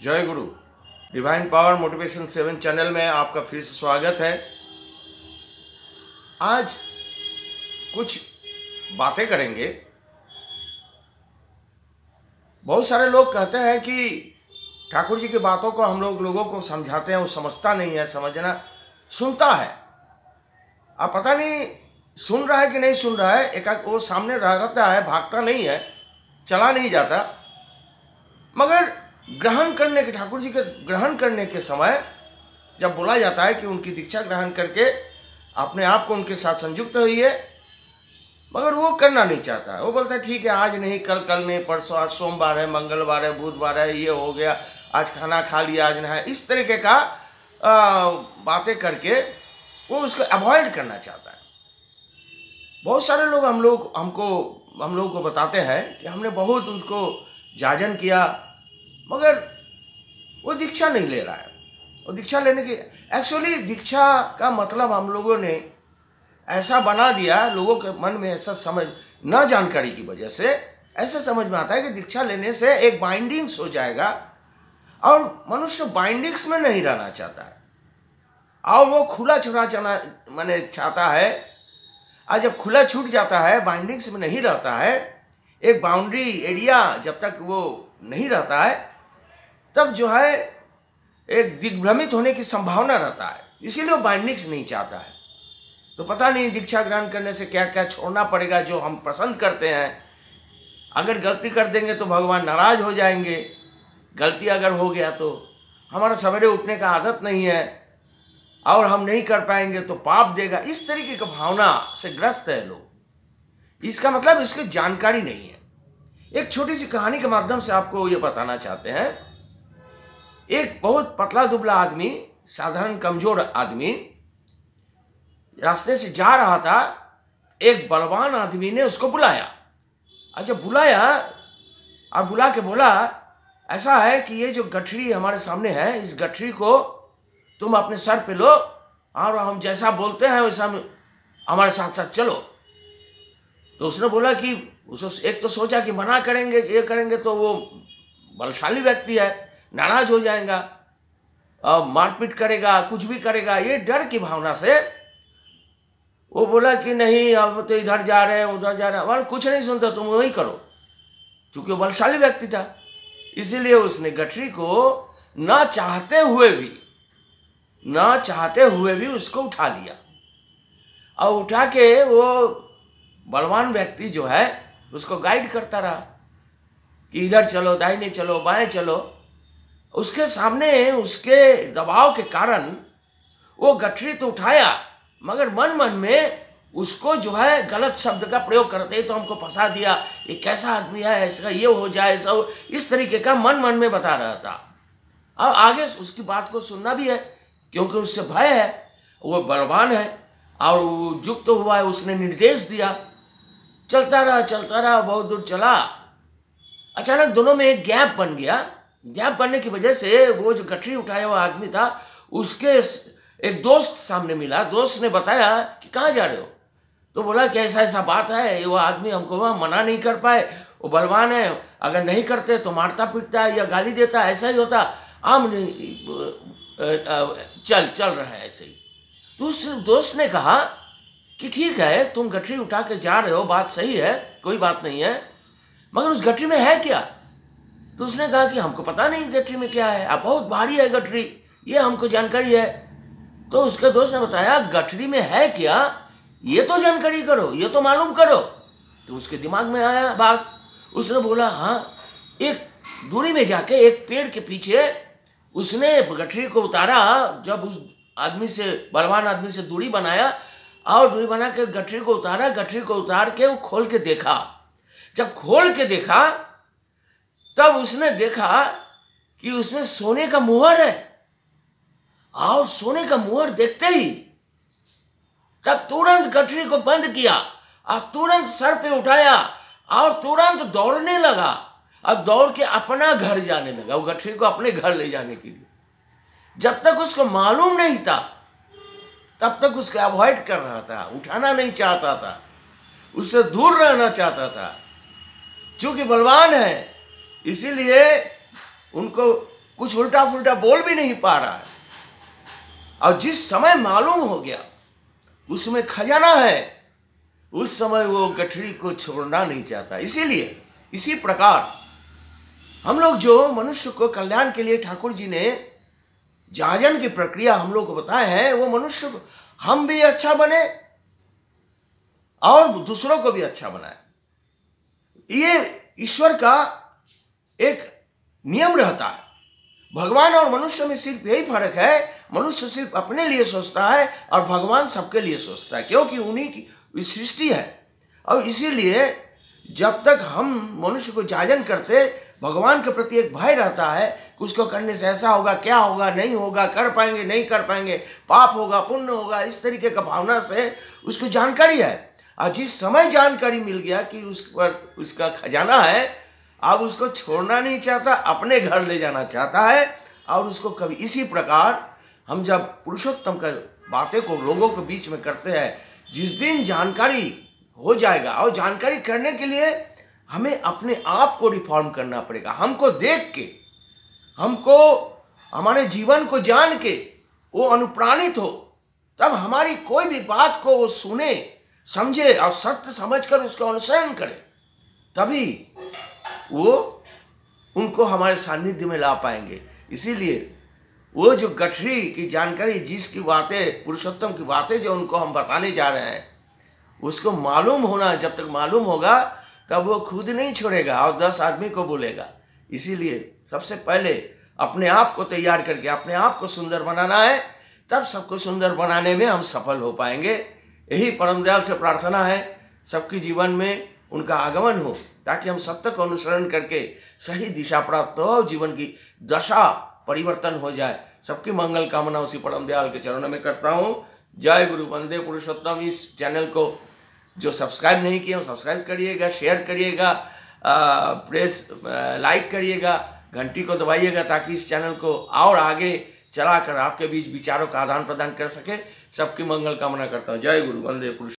जय गुरु। Divine power motivation 7 channel में आपका फिर से स्वागत है। आज कुछ बातें करेंगे। बहुत सारे लोग कहते हैं कि ठाकुर जी की बातों को हम लोगों को समझाते हैं, वो समझता नहीं है, समझना सुनता है। अब पता नहीं सुन रहा है कि नहीं सुन रहा है। एक वो सामने रहता है, भागता नहीं है, चला नहीं जाता, मगर ग्रहण करने के ठाकुर जी के ग्रहण करने के समय जब बोला जाता है कि उनकी दीक्षा ग्रहण करके अपने आप को उनके साथ संयुक्त होइए, मगर वो करना नहीं चाहता। वो बोलता है ठीक है, आज नहीं, कल नहीं, परसों, आज सोमवार है, मंगलवार है, बुधवार है, ये हो गया, आज खाना खा लिया, आज नहाया, इस तरीके का बातें करके वो उसको अवॉइड करना चाहता है। बहुत सारे लोग हम लोग को बताते हैं कि हमने बहुत उसको जाजन किया, मगर वो दीक्षा नहीं ले रहा है। वो दीक्षा लेने की एक्चुअली दीक्षा का मतलब हम लोगों ने ऐसा बना दिया, लोगों के मन में ऐसा समझ, न जानकारी की वजह से ऐसा समझ में आता है कि दीक्षा लेने से एक बाइंडिंग्स हो जाएगा, और मनुष्य बाइंडिंग्स में नहीं रहना चाहता है, और वो खुला छुड़ा चना मैंने चाहता है। और जब खुला छूट जाता है, बाइंडिंग्स में नहीं रहता है, एक बाउंड्री एरिया जब तक वो नहीं रहता है, तब जो है एक दिग्भ्रमित होने की संभावना रहता है। इसीलिए वो बाइंडिंग्स नहीं चाहता है। तो पता नहीं दीक्षा ग्रहण करने से क्या क्या छोड़ना पड़ेगा जो हम पसंद करते हैं। अगर गलती कर देंगे तो भगवान नाराज हो जाएंगे, गलती अगर हो गया तो हमारा सवेरे उठने का आदत नहीं है और हम नहीं कर पाएंगे तो पाप देगा, इस तरीके की भावना से ग्रस्त है लोग। इसका मतलब इसकी जानकारी नहीं है। एक छोटी सी कहानी के माध्यम से आपको ये बताना चाहते हैं। एक बहुत पतला दुबला आदमी, साधारण कमजोर आदमी रास्ते से जा रहा था। एक बलवान आदमी ने उसको बुलाया, और जब बुलाया और बुला के बोला, ऐसा है कि ये जो गठरी हमारे सामने है, इस गठरी को तुम अपने सर पे लो और हम जैसा बोलते हैं वैसा हमारे साथ साथ चलो। तो उसने बोला कि उसको एक तो सोचा कि मना करेंगे, ये करेंगे तो वो बलशाली व्यक्ति है, नाराज हो जाएगा और मारपीट करेगा, कुछ भी करेगा। ये डर की भावना से वो बोला कि नहीं, हम तो इधर जा रहे हैं, उधर जा रहे हैं, और कुछ नहीं सुनता, तुम वही करो। क्योंकि वो बलशाली व्यक्ति था, इसीलिए उसने गठरी को ना चाहते हुए भी उसको उठा लिया। और उठा के वो बलवान व्यक्ति जो है उसको गाइड करता रहा कि इधर चलो, दाहिने चलो, बाएं चलो। उसके सामने उसके दबाव के कारण वो गठरी तो उठाया, मगर मन मन में उसको जो है गलत शब्द का प्रयोग करते, तो हमको फंसा दिया, ये कैसा आदमी है, ऐसा ये हो जाए, ऐसा हो, इस तरीके का मन मन में बता रहा था। और आगे उसकी बात को सुनना भी है, क्योंकि उससे भय है, वो बलवान है और वो युक्त हुआ है। उसने निर्देश दिया, चलता रहा, बहुत दूर चला। अचानक दोनों में एक गैप बन गया। गैप बनने की वजह से वो जो गठरी उठाया हुआ आदमी था, उसके एक दोस्त सामने मिला। दोस्त ने बताया कि कहाँ जा रहे हो? तो बोला कि ऐसा ऐसा बात है, वो आदमी हमको वहाँ मना नहीं कर पाए, वो बलवान है, अगर नहीं करते तो मारता पीटता है या गाली देता, ऐसा ही होता, हम चल रहा है ऐसे ही। तो उस दोस्त ने कहा कि ठीक है, तुम गठरी उठा के जा रहे हो, बात सही है, कोई बात नहीं है, मगर उस गठरी में है क्या? तो उसने कहा कि हमको पता नहीं गठरी में क्या है, अब बहुत भारी है गठरी, ये हमको जानकारी है। तो उसके दोस्त ने बताया, गठरी में है क्या, ये तो जानकारी करो, ये तो मालूम करो। तो उसके दिमाग में आया बात। उसने बोला हाँ। एक दूरी में जाके एक पेड़ के पीछे उसने गठरी को उतारा। जब उस आदमी से, बलवान आदमी से दूरी बनाया और दूरी बना के गठरी को उतारा, गठरी को उतार के वो खोल के देखा। जब खोल के देखा तब उसने देखा कि उसमें सोने का मुहर है, और सोने का मुहर देखते ही तब तुरंत गठरी को बंद किया और तुरंत सर पे उठाया और तुरंत दौड़ने लगा, और दौड़ के अपना घर जाने लगा, वो गठरी को अपने घर ले जाने के लिए। जब तक उसको मालूम नहीं था तब तक उसको अवॉइड कर रहा था, उठाना नहीं चाहता था, उससे दूर रहना चाहता था। क्योंकि बलवान है, इसीलिए उनको कुछ उल्टा फुल्टा बोल भी नहीं पा रहा है। और जिस समय मालूम हो गया उसमें खजाना है, उस समय वो गठरी को छोड़ना नहीं चाहता। इसीलिए इसी प्रकार हम लोग जो मनुष्य को कल्याण के लिए ठाकुर जी ने जाजन की प्रक्रिया हम लोग को बताए हैं, वो मनुष्य को हम भी अच्छा बने और दूसरों को भी अच्छा बनाए। ये ईश्वर का एक नियम रहता है। भगवान और मनुष्य में सिर्फ यही फर्क है, मनुष्य सिर्फ अपने लिए सोचता है और भगवान सबके लिए सोचता है, क्योंकि उन्हीं की सृष्टि है। और इसीलिए जब तक हम मनुष्य को जाजन करते, भगवान के प्रति एक भय रहता है कि उसको करने से ऐसा होगा, क्या होगा, नहीं होगा, कर पाएंगे नहीं कर पाएंगे, पाप होगा पुण्य होगा, इस तरीके का भावना से उसको जानकारी है। और जिस समय जानकारी मिल गया कि उस पर उसका खजाना है, अब उसको छोड़ना नहीं चाहता, अपने घर ले जाना चाहता है। और उसको कभी इसी प्रकार हम जब पुरुषोत्तम का बातें को लोगों के बीच में करते हैं, जिस दिन जानकारी हो जाएगा, और जानकारी करने के लिए हमें अपने आप को रिफॉर्म करना पड़ेगा। हमको देख के, हमको हमारे जीवन को जान के वो अनुप्राणित हो, तब हमारी कोई भी बात को वो सुने, समझे और सत्य समझकर उसका अनुसरण करे, तभी वो उनको हमारे सानिध्य में ला पाएंगे। इसीलिए वो जो गठरी की जानकारी, जिसकी बातें, पुरुषोत्तम की बातें जो उनको हम बताने जा रहे हैं, उसको मालूम होना, जब तक मालूम होगा तब वो खुद नहीं छोड़ेगा और 10 आदमी को बोलेगा। इसीलिए सबसे पहले अपने आप को तैयार करके अपने आप को सुंदर बनाना है, तब सबको सुंदर बनाने में हम सफल हो पाएंगे। यही परम दयाल से प्रार्थना है, सबके जीवन में उनका आगमन हो, ताकि हम सत्य को अनुसरण करके सही दिशा प्राप्त हो, जीवन की दशा परिवर्तन हो जाए। सबकी मंगल कामना उसी परम दयाल के चरणों में करता हूँ। जय गुरु, वंदे पुरुषोत्तम। इस चैनल को जो सब्सक्राइब नहीं किए, सब्सक्राइब करिएगा, शेयर करिएगा, प्रेस लाइक करिएगा, घंटी को दबाइएगा, ताकि इस चैनल को और आगे चलाकर आपके बीच विचारों का आदान प्रदान कर सके। सबकी मंगल कामना करता हूँ। जय गुरु, वंदे पुरुष।